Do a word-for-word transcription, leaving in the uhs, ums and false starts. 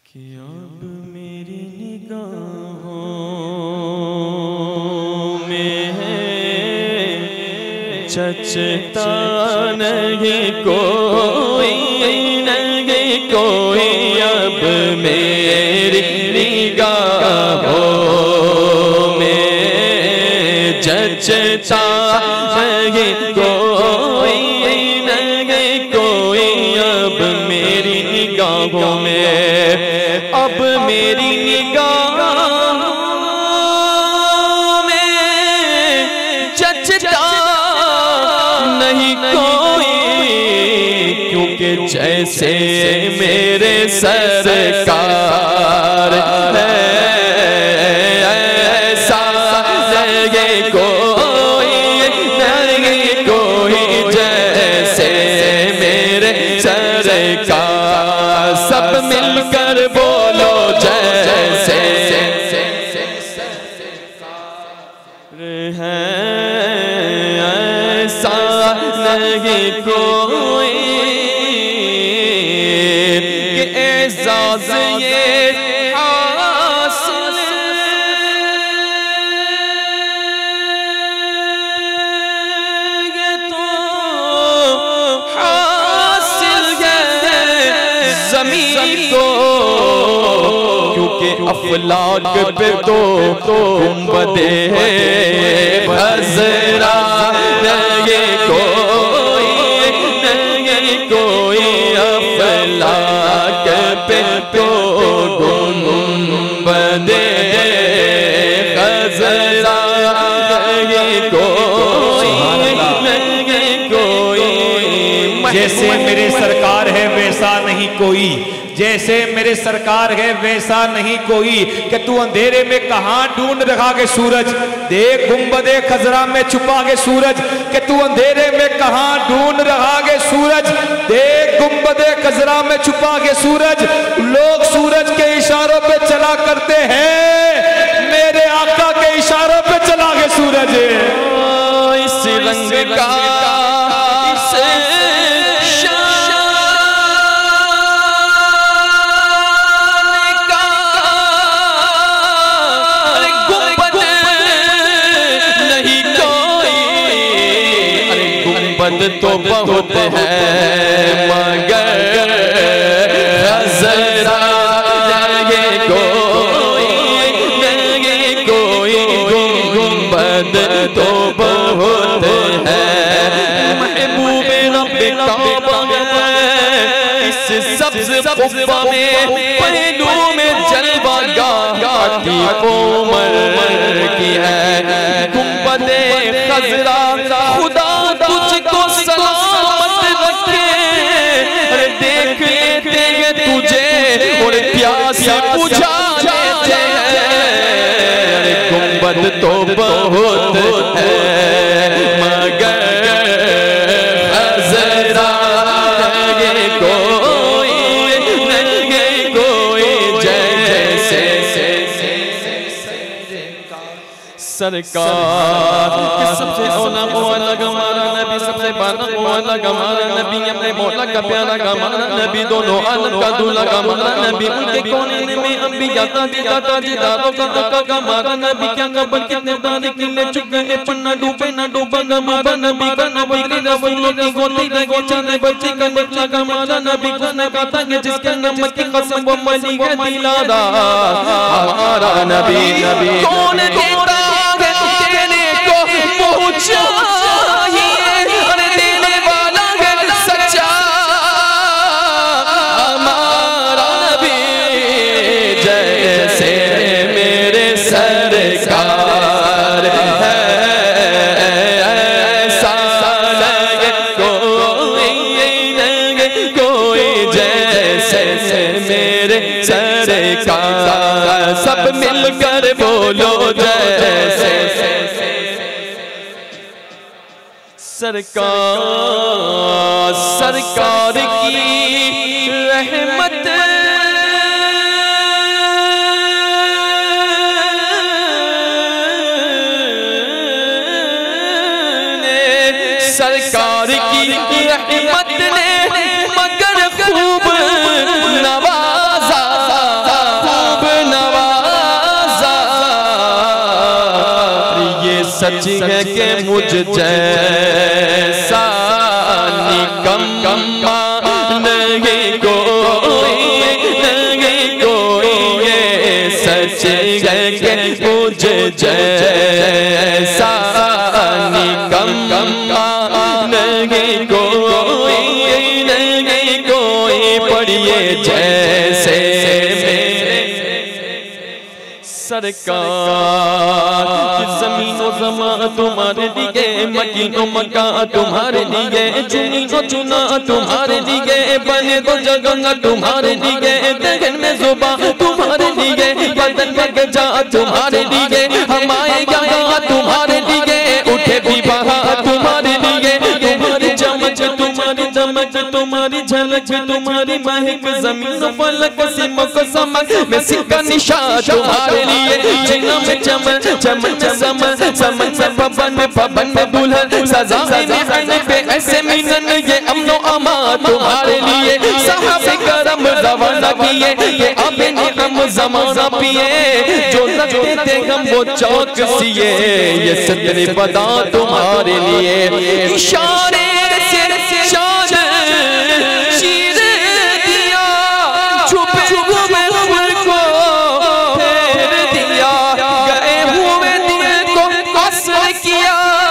कि अब मेरी निगाहों में जचता नहीं कोई, नहीं कोई अब मेरी निगाहों में जचता नहीं कोई, नहीं कोई अब मेरी निगाहों में, अब मेरी निगाहों में जचता नहीं कोई, क्योंकि जैसे मेरे सरकार है ऐसा लगे कोई नहीं कोई, जैसे मेरे सरकार। सब मिलकर बोलो जैसे है ऐसा नहीं कोई, कि एजाज़ ये हासिल ये तो हासिल है ज़मीन को, क्योंकि अफलाक पे तो गुंबदे खज़रा नहीं कोई, नहीं कोई अफलाक पे तो गुंबदे खज़रा नहीं कोई, नहीं कोई। जैसे मेरे सरकार है वैसा नहीं कोई, जैसे मेरे सरकार है वैसा नहीं कोई, कि तू अंधेरे में कहां ढूंढ रखा के सूरज, देख गुंबदे खजरा में छुपा के सूरज, कि तू अंधेरे में कहां ढूंढ रखा के सूरज, देख गुंबदे खजरा में छुपा के सूरज। लोग सूरज के इशारों पे चला करते हैं, मेरे आका के इशारों पे चला के सूरज। इस रंग का तो बहुत है मगर खज़रा लगे कोई, लगे कोई गुंबद तो बहुत है। महबूबे रब्बे काबा इस सब्ज़ क़ुब्बा में पहलू में जलवा गाती कोमर की है गुंबदे खज़रा। खुदा तुझको सलामत रखे, अरे देख लेते हैं तुझे और प्यास बुझा लेते हैं। अरे गुंबद तो बहुत है मगर खज़रा लगे कोई, लगे कोई जैसे सरकार। सबसे औला मौला हमारा नबी, सबसे बाला मौला हमारा नबी, अपने मौला का प्यारा हमारा नबी, दोनों आलम का दूल्हा हमारा नबी, उनके कोने में अंबिया ताजी दाता जी दारों का आका हमारा नबी। क्या खबर कितने तारे किले चुके हैं, पन्ना डूबे ना डूबा हमारा नबी का नबी। रसूलों की गोदी लगे चांद बच्चे का बच्चा हमारा नबी, उसने कहा कि जिसके नमक की कसम वो मली है दिलारा हमारा नबी। कौन देता चाहिए, अरे देने वाला है सच्चा हमारा नबी। जैसे मेरे सरकार है ऐसा लगे कोई, लगे कोई जैसे मेरे सरकार। सब मिलकर बोलो जैसे सरकार। सरकार की रहमत ने, सरकार की रहमत ने मगर खूब नवाजा सच है कि मुझ जैसा निकम्मा नहीं कोई, नहीं कोई, ये सच है कि मुझ जैसा निकम्मा नहीं कोई, नहीं कोई। पढ़िए जैसे सरकार ज़मीनो ज़मा तुम्हारे लिए, मकीनो मका तुम्हारे लिए, चुनीनो चुना तुम्हारे लिए, बने तो जगह तुम्हारे लिए, दहन में ज़ुबां तुम्हारे लिए, बदन में गजा तुम्हारे लिए, हम आए यहाँ तुम्हारे लिए, उठे भी बहा तुम्हारे लिए। तुम्हारी चमक तुम्हारी चमक तुम्हारी झलक तुम्हारी महक, ज़मीन फलक सिमक समक में सिक्का निशान तुम्हारे लिए। जिन्ना में चमन चमन में समन समन में पवन में पवन में दुल्हन, सजाए में आने पे ऐसे मिलन, ये अमनो अमा तुम्हारे लिए। साहबे करम रवाना किए, ये अब निगम ज़माना पिए, जो लगते थे हम वो चौक सिए, ये सदरे बदा तुम्हारे लिए। इशारे से शान शीर दिया, छुपे हुए दिल को फेर दिया, गए हुए दिल को असर किया,